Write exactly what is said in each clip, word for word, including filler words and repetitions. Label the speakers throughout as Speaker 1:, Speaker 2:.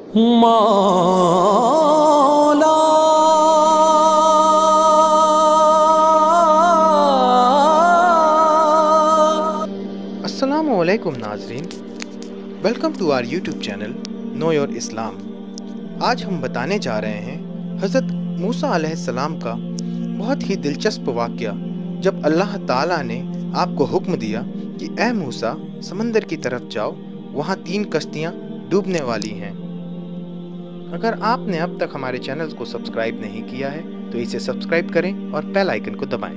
Speaker 1: مولا
Speaker 2: السلام علیکم ناظرین، welcome to our YouTube channel know your Islam. آج ہم بتانے جا رہے ہیں حضرت موسیٰ علیہ السلام کا بہت ہی دلچسپ واقعہ، جب اللہ تعالیٰ نے آپ کو حکم دیا کہ اے موسیٰ سمندر کی طرف جاؤ، وہاں تین کشتیاں ڈوبنے والی ہیں۔ اگر آپ نے اب تک ہمارے چینل کو سبسکرائب نہیں کیا ہے تو اسے سبسکرائب کریں اور بیل آئیکن کو دبائیں۔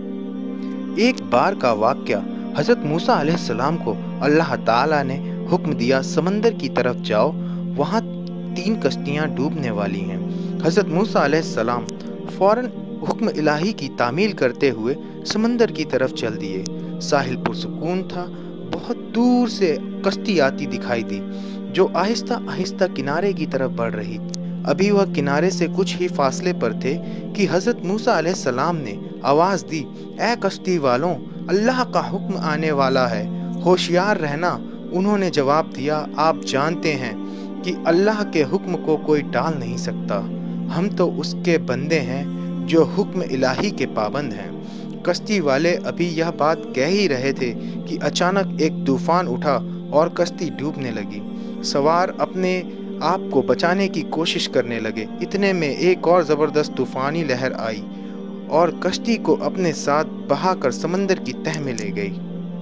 Speaker 2: ایک بار کا واقعہ، حضرت موسیٰ علیہ السلام کو اللہ تعالیٰ نے حکم دیا سمندر کی طرف جاؤ، وہاں تین کشتیاں ڈوبنے والی ہیں۔ حضرت موسیٰ علیہ السلام فوراً حکم الہی کی تعمیل کرتے ہوئے سمندر کی طرف چل دیے۔ ساحل پرسکون تھا، بہت دور سے کشتی آتی دکھائی دی جو آہستہ آہستہ کنارے کی طرف بڑھ رہی تھی۔ ابھی وہ کنارے سے کچھ ہی فاصلے پر تھے کہ حضرت موسیٰ علیہ السلام نے آواز دی، اے کشتی والوں، اللہ کا حکم آنے والا ہے، ہوشیار رہنا۔ انہوں نے جواب دیا، آپ جانتے ہیں کہ اللہ کے حکم کو کوئی ٹال نہیں سکتا، ہم تو اس کے بندے ہیں جو حکم الہی کے پابند ہیں۔ کشتی والے ابھی یہ بات کہہ ہی رہے تھے کہ اچانک ایک طوفان اٹھا اور کشتی ڈوبنے لگی۔ سوار اپنے آپ کو بچانے کی کوشش کرنے لگے، اتنے میں ایک اور زبردست طوفانی لہر آئی اور کشتی کو اپنے ساتھ بہا کر سمندر کی تہہ میں لے گئی۔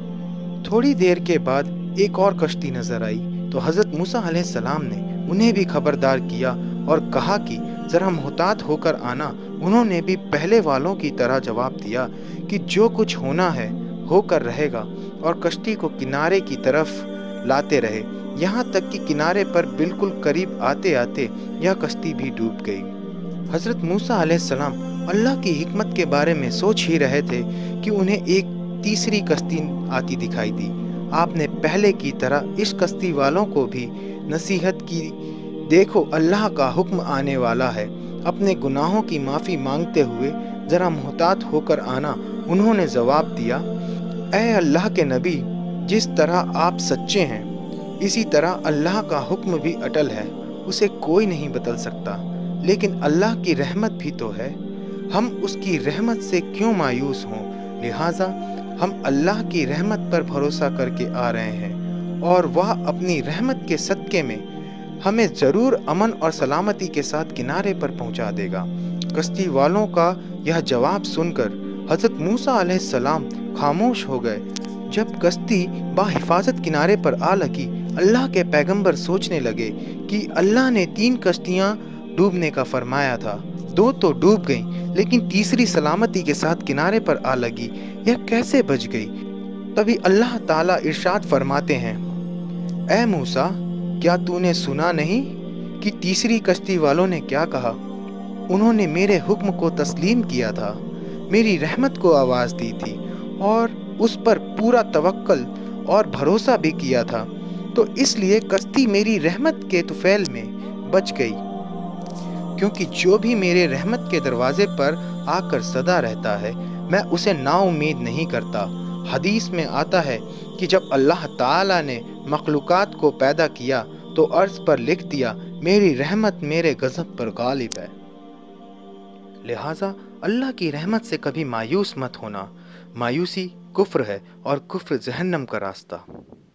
Speaker 2: تھوڑی دیر کے بعد ایک اور کشتی نظر آئی تو حضرت موسیٰ علیہ السلام نے انہیں بھی خبردار کیا اور کہا کہ ذرا محتاط ہو کر آنا۔ انہوں نے بھی پہلے والوں کی طرح جواب دیا کہ جو کچھ ہونا ہے ہو کر رہے گا، اور کشتی کو کنارے کی طرف لاتے رہے، یہاں تک کہ کنارے پر بالکل قریب آتے آتے یہ کشتی بھی ڈوب گئی۔ حضرت موسیٰ علیہ السلام اللہ کی حکمت کے بارے میں سوچ ہی رہے تھے کہ انہیں ایک تیسری کشتی آتی دکھائی دی۔ آپ نے پہلے کی طرح اس کشتی والوں کو بھی نصیحت کی، دیکھو اللہ کا حکم آنے والا ہے، اپنے گناہوں کی معافی مانگتے ہوئے ذرا محتاط ہو کر آنا۔ انہوں نے جواب دیا، اے اللہ کے نبی، جس طرح آپ سچے ہیں اسی طرح اللہ کا حکم بھی اٹل ہے، اسے کوئی نہیں بدل سکتا، لیکن اللہ کی رحمت بھی تو ہے، ہم اس کی رحمت سے کیوں مایوس ہوں؟ لہٰذا ہم اللہ کی رحمت پر بھروسہ کر کے آ رہے ہیں اور وہ اپنی رحمت کے صدقے میں ہمیں ضرور امن اور سلامتی کے ساتھ کنارے پر پہنچا دے گا۔ کشتی والوں کا یہ جواب سن کر حضرت موسیٰ علیہ السلام خاموش ہو گئے۔ جب کشتی بحفاظت کنارے پر آ لگی، اللہ کے پیغمبر سوچنے لگے کہ اللہ نے تین کشتیاں ڈوبنے کا فرمایا تھا، دو تو ڈوب گئیں لیکن تیسری سلامتی کے ساتھ کنارے پر آ لگی، یہ کیسے بچ گئی؟ تبھی اللہ تعالیٰ ارشاد فرماتے ہیں، اے موسیٰ، کیا تو نے سنا نہیں کہ تیسری کشتی والوں نے کیا کہا؟ انہوں نے میرے حکم کو تسلیم کیا تھا، میری رحمت کو آواز دی تھی اور اس پر پورا توکل اور بھروسہ بھی کیا تھا، تو اس لیے کشتی میری رحمت کے طفیل میں بچ گئی، کیونکہ جو بھی میرے رحمت کے دروازے پر آ کر صدا رہتا ہے میں اسے نا امید نہیں کرتا۔ حدیث میں آتا ہے کہ جب اللہ تعالیٰ نے مخلوقات کو پیدا کیا تو عرض پر لکھ دیا، میری رحمت میرے غضب پر غالب ہے۔ لہٰذا اللہ کی رحمت سے کبھی مایوس مت ہونا، مایوسی کفر ہے اور کفر جہنم کا راستہ۔